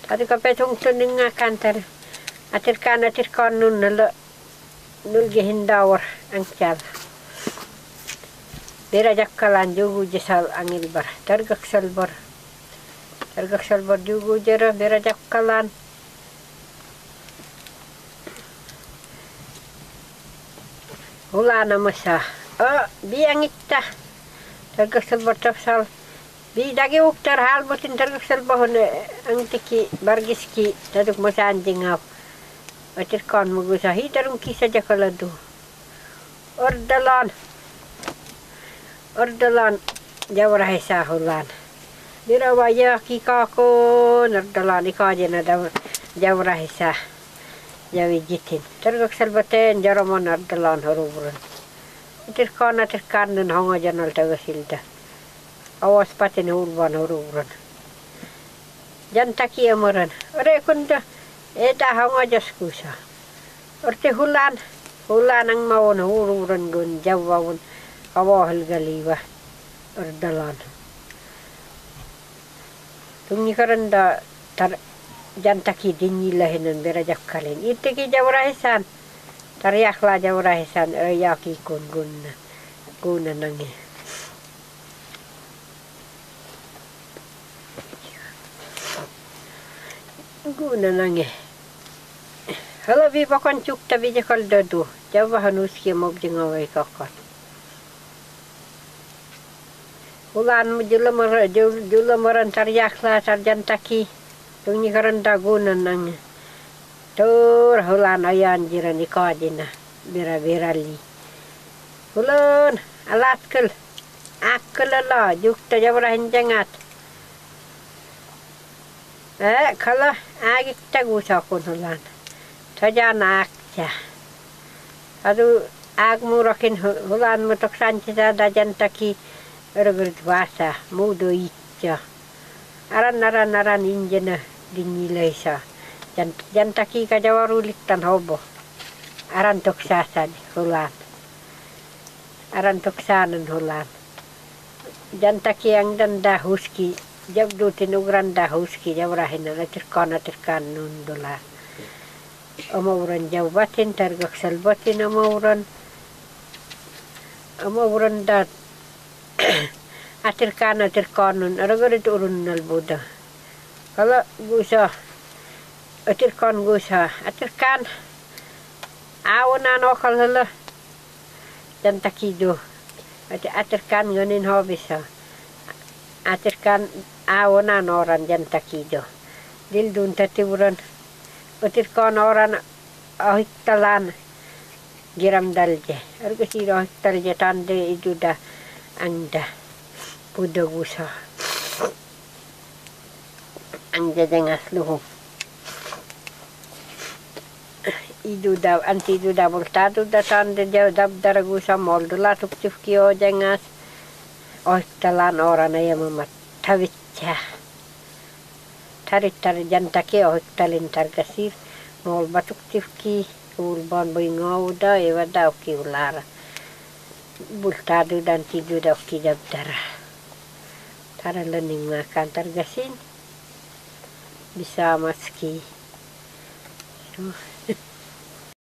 Tadi kapetong tuning nga kantar. Atir kan nun nulgihin dawar ang tiyal. Bera jakkalan jugu jesal angil bar. Targak salbar jugu jera bera jakkalan. Hulana masa. Oh, biang ikta. Targak salbar tafsal. Bi dagi uktar hal botin targak salbar hone ang tiki bargiski taduk masa anjing ngaw. Atir kan mugusahi tarung kisah jakaladu. Ordalan jawrahe sahulan. Dirawaya kikako ordalan ikaje na jawrahe sah. Jawi jitin. Tergak salbaten jaramon ordalan horuburan. Atir kan nun honga janal tagasilda. Awas patin urban horuburan. Jantaki amaran. Ore kunda eta honga jaskusa. Orte hulan ang mauna ururan gun jawawun awahal galiwa ordalan. Tungi karanda tar jantaki dinyilahinan berajak kalin. Itiki jawrahisan tariakla jawrahisan yaki kun guna nangi. Guna nangi. Hala vi pakan cukta vi jakal dadu. Jawa hanuski mob jengawai kakak. Ulan mu jula maran tariakla sarjantaki. Tungi karanda guna nang. Tur hulan ayan jiran ikadina. Bira-birali. Hulan alatkel. Akkelala jukta jawrahin jangat. Kala agik tagusakun hulan. Sajana akja. Adu agmurakin hulan mutok sancisa da jantaki ergert wasa mudo itja. Aran injena dinyilaisa. Jantaki kajawarulik tan hobo. Aran tok sasan hulan. Aran tok sanan hulan. Jantaki yang danda huski. Jabdutin ugran da huski jawrahin atirkan nundola. Amauran jawbatin targak salbatin amauran dat atirkan nun aragarit urun nalbuda. Kalau gusa atirkan awanan okal hala jantakido atirkan ganin hobisa atirkan awanan orang jantakido dildun tatiburan atirkan orang ahiktalan giram dalje arga siro ahiktalje tande iduda anda pudagusa anda dengas luhu iduda anti iduda voltado da tande jauh dabdaragusa moldula tuktifkio jengas ahiktalan orang ayam tavitja tarit jantaki ahiktalin targasir mol batuk tifki ulban boingauda ewada oki ulara bultado dan tidu da oki dabdara tara lening makan targasin bisa maski